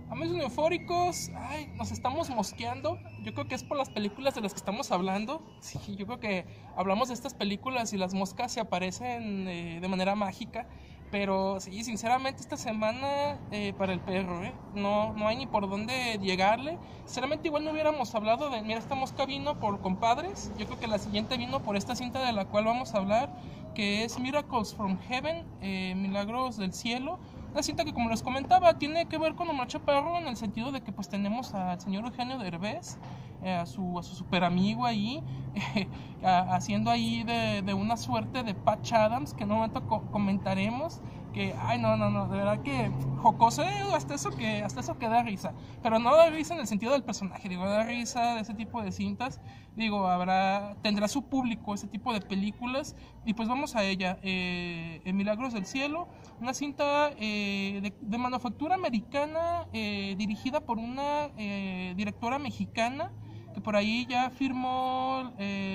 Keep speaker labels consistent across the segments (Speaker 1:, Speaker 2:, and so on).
Speaker 1: Amigos eufóricos, ay, nos estamos mosqueando. Yo creo que es por las películas de las que estamos hablando. Sí, yo creo que hablamos de estas películas y las moscas se aparecen de manera mágica. Pero sí, sinceramente esta semana para el perro, no hay ni por dónde llegarle. Sinceramente igual no hubiéramos hablado de, mira, esta mosca vino por Compadres. Yo creo que la siguiente vino por esta cinta de la cual vamos a hablar, que es Miracles from Heaven, Milagros del Cielo. Una cinta que, como les comentaba, tiene que ver con Omar Chaparro en el sentido de que pues tenemos al señor Eugenio Derbez, a su super amigo ahí, haciendo ahí de una suerte de Patch Adams, que en un momento comentaremos, que, ay, no, de verdad que jocoso, hasta eso que da risa, pero no da risa en el sentido del personaje, digo, da risa de ese tipo de cintas, digo, tendrá su público ese tipo de películas, y pues vamos a ella, Milagros del Cielo, una cinta de manufactura americana, dirigida por una directora mexicana, que por ahí ya firmó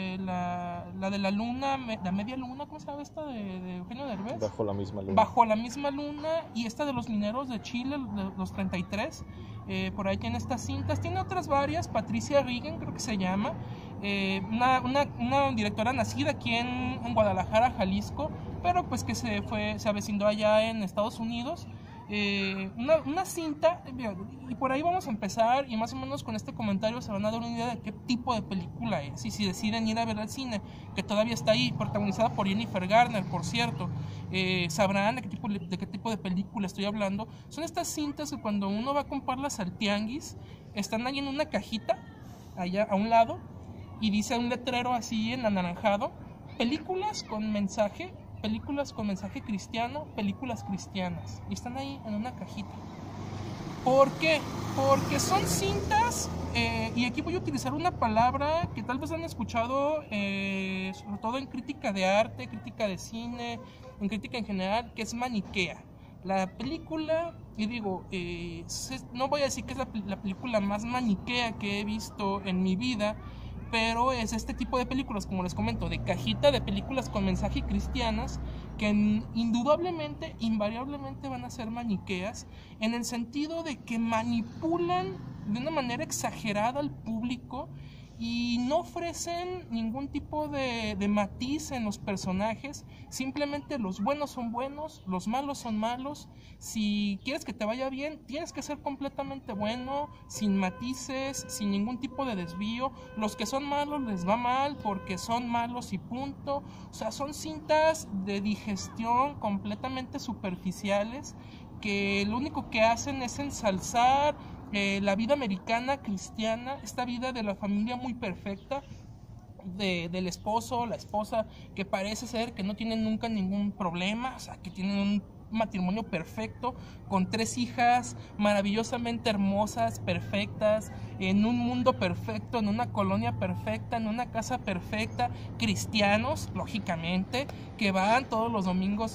Speaker 1: la de la luna, la media luna, ¿cómo se llama esta de Eugenio Derbez?
Speaker 2: Bajo la misma luna.
Speaker 1: Bajo la misma luna, y esta de los mineros de Chile, los 33, por ahí tiene estas cintas, tiene otras varias, Patricia Regan creo que se llama, una directora nacida aquí en Guadalajara, Jalisco, pero pues que se avecinó allá en Estados Unidos. Una cinta, y por ahí vamos a empezar, y más o menos con este comentario se van a dar una idea de qué tipo de película es, y si deciden ir a ver al cine, que todavía está ahí, protagonizada por Jennifer Garner, por cierto, sabrán de qué tipo de película estoy hablando. Son estas cintas que cuando uno va a comprarlas al tianguis, están ahí en una cajita, allá a un lado, y dice un letrero así en anaranjado, películas con mensaje cristiano, películas cristianas, y están ahí en una cajita. ¿Por qué? Porque son cintas, y aquí voy a utilizar una palabra que tal vez han escuchado, sobre todo en crítica de arte, crítica de cine, en crítica en general, que es maniquea. La película, y digo, no voy a decir que es la película más maniquea que he visto en mi vida, pero es este tipo de películas, como les comento, de cajita, de películas con mensaje cristianas, que indudablemente, invariablemente van a ser maniqueas, en el sentido de que manipulan de una manera exagerada al público y no ofrecen ningún tipo de matiz en los personajes. Simplemente los buenos son buenos, los malos son malos. Si quieres que te vaya bien, tienes que ser completamente bueno, sin matices, sin ningún tipo de desvío. Los que son malos les va mal porque son malos y punto. O sea, son cintas de digestión completamente superficiales, que lo único que hacen es ensalzar la vida americana cristiana, esta vida de la familia muy perfecta, del esposo, la esposa, que parece ser que no tienen nunca ningún problema, o sea, que tienen un matrimonio perfecto, con 3 hijas maravillosamente hermosas, perfectas, en un mundo perfecto, en una colonia perfecta, en una casa perfecta, cristianos, lógicamente, que van todos los domingos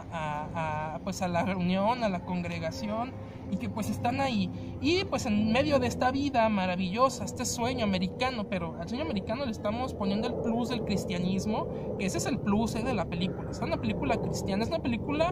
Speaker 1: pues a la reunión, a la congregación, y que pues están ahí, y pues en medio de esta vida maravillosa, este sueño americano, pero al sueño americano le estamos poniendo el plus del cristianismo, que ese es el plus de la película. Es una película cristiana, es una película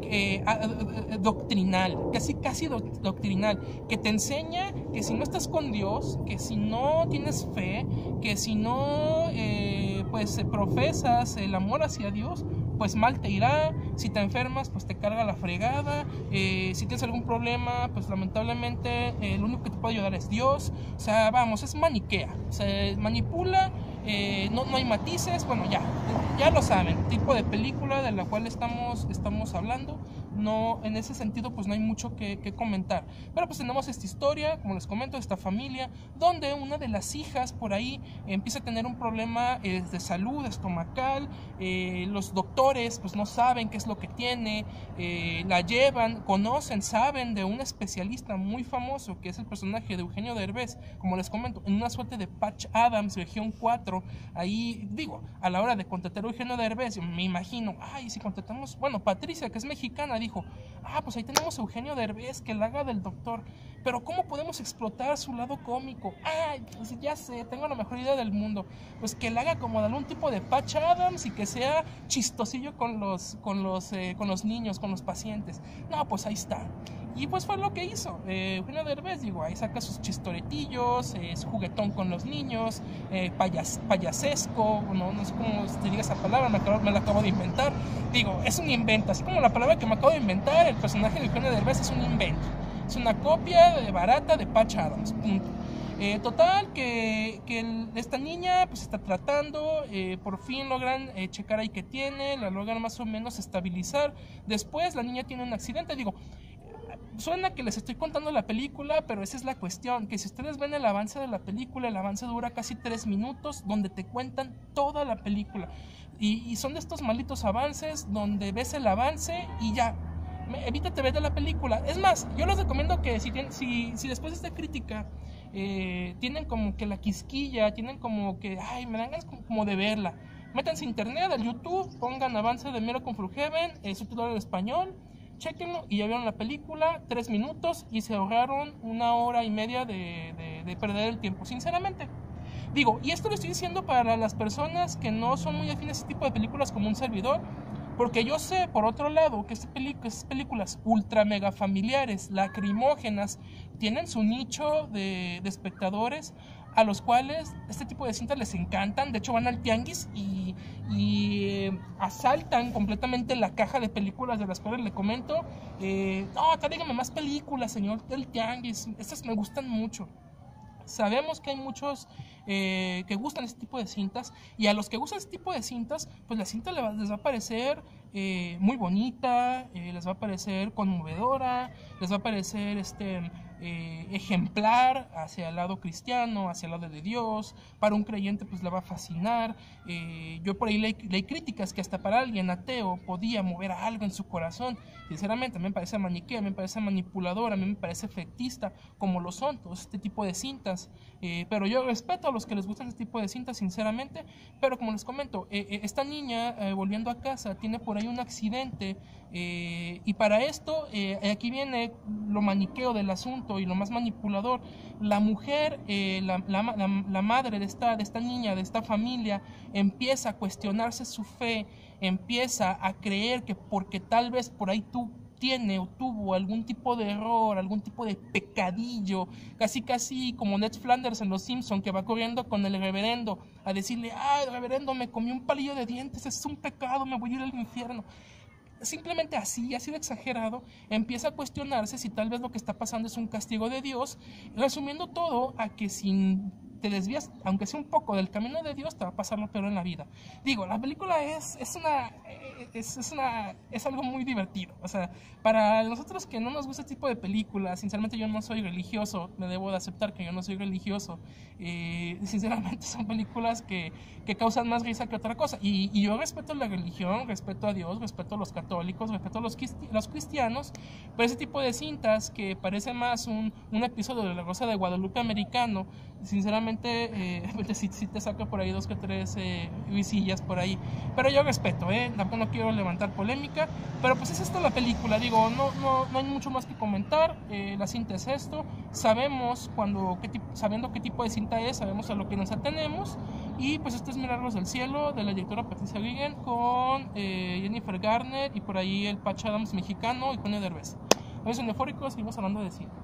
Speaker 1: doctrinal, casi doctrinal, que te enseña que si no estás con Dios, que si no tienes fe, que si no pues profesas el amor hacia Dios, pues mal te irá. Si te enfermas, pues te carga la fregada. Si tienes algún problema, pues lamentablemente lo único que te puede ayudar es Dios. O sea, vamos, es maniquea, se manipula, no hay matices. Bueno, ya lo saben, tipo de película de la cual estamos hablando. No, en ese sentido pues no hay mucho que comentar, pero pues tenemos esta historia, como les comento, esta familia donde una de las hijas por ahí empieza a tener un problema de salud estomacal. Los doctores pues no saben qué es lo que tiene, la llevan, saben de un especialista muy famoso que es el personaje de Eugenio Derbez, como les comento, en una suerte de Patch Adams región 4. Ahí digo, a la hora de contratar a Eugenio Derbez, me imagino, ay, si contratamos, bueno, Patricia, que es mexicana, dijo, pues ahí tenemos a Eugenio Derbez, que la haga del doctor, pero ¿cómo podemos explotar su lado cómico? Pues ya sé, tengo la mejor idea del mundo, pues que la haga como de algún tipo de Patch Adams y que sea chistosillo con los niños, con los pacientes. No, pues ahí está. Y pues fue lo que hizo Eugenio Derbez. Digo, ahí saca sus chistoretillos, es juguetón con los niños, payasesco, no sé cómo se diga esa palabra, me la acabo de inventar. Digo, es un invento, así como la palabra que me acabo de inventar, el personaje de Eugenio Derbez es un invento. Es una copia barata de Patch Adams, punto. Total, que esta niña pues está tratando, por fin logran checar ahí que tiene, la logran más o menos estabilizar. Después la niña tiene un accidente. Digo, suena que les estoy contando la película, pero esa es la cuestión, que si ustedes ven el avance de la película, el avance dura casi 3 minutos, donde te cuentan toda la película. Y son de estos malditos avances donde ves el avance y ya, evítate ver de la película. Es más, yo les recomiendo que si después de esta crítica tienen como que la quisquilla, tienen como que, ay, me dan ganas como de verla, métanse a internet, al YouTube, pongan avance de Miracle from Heaven, subtítulo en español, chequenlo y ya vieron la película, 3 minutos y se ahorraron 1 hora y media de perder el tiempo, sinceramente. Digo, y esto lo estoy diciendo para las personas que no son muy afines a este tipo de películas como un servidor, porque yo sé, por otro lado, que estas películas ultra mega familiares, lacrimógenas, tienen su nicho de espectadores a los cuales este tipo de cintas les encantan. De hecho, van al tianguis y asaltan completamente la caja de películas de las cuales le comento. No, tráigame más películas, señor del tianguis. Estas me gustan mucho. Sabemos que hay muchos que gustan este tipo de cintas, y a los que gustan este tipo de cintas, pues la cinta les va a parecer muy bonita, les va a parecer conmovedora, les va a parecer ejemplar hacia el lado cristiano, hacia el lado de Dios. Para un creyente pues le va a fascinar. Yo por ahí leí críticas que hasta para alguien ateo podía mover algo en su corazón. Sinceramente, a mí me parece maniquea, a mí me parece manipuladora, a mí me parece efectista, como lo son todos este tipo de cintas. Pero yo respeto a los que les gustan este tipo de cintas, sinceramente. Pero como les comento, esta niña volviendo a casa tiene por ahí un accidente, y para esto aquí viene lo maniqueo del asunto y lo más manipulador. La mujer, la madre de esta niña, de esta familia, empieza a cuestionarse su fe, empieza a creer que porque tal vez por ahí tiene o tuvo algún tipo de error, algún tipo de pecadillo, casi como Ned Flanders en Los Simpson, que va corriendo con el reverendo a decirle: ay, reverendo, me comí un palillo de dientes, es un pecado, me voy a ir al infierno. Simplemente así de exagerado, empieza a cuestionarse si tal vez lo que está pasando es un castigo de Dios, resumiendo todo a que si te desvías, aunque sea un poco del camino de Dios, te va a pasar lo peor en la vida. Digo, la película es algo muy divertido. O sea, para nosotros que no nos gusta este tipo de películas, sinceramente yo no soy religioso, me debo de aceptar que yo no soy religioso. Sinceramente son películas que causan más risa que otra cosa. Y yo respeto la religión, respeto a Dios, respeto a los católicos, respeto a los cristianos, pero ese tipo de cintas que parece más un episodio de La Rosa de Guadalupe americano, sinceramente sí te saca por ahí 2 que 3 visillas por ahí. Pero yo respeto, tampoco no quiero levantar polémica, pero pues es esta la película. Digo, no hay mucho más que comentar. La cinta es esto, sabiendo qué tipo de cinta es, sabemos a lo que nos atenemos. Y pues esto es Milagros del Cielo, de la directora Patricia Regan, con Jennifer Garner y por ahí el Patch Adams mexicano y Eugenio Derbez. Hoy son Eufóricos, seguimos hablando de cine.